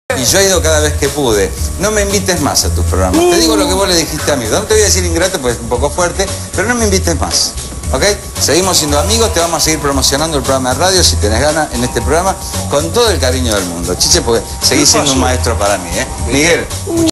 Y yo he ido cada vez que pude. No me invites más a tus programas. Te digo lo que vos le dijiste a mí. No te voy a decir ingrato, pues es un poco fuerte, pero no me invites más. ¿Ok? Seguimos siendo amigos, te vamos a seguir promocionando el programa de radio, si tenés ganas, en este programa, con todo el cariño del mundo. Chiche, porque seguís siendo un maestro para mí, ¿eh? Miguel.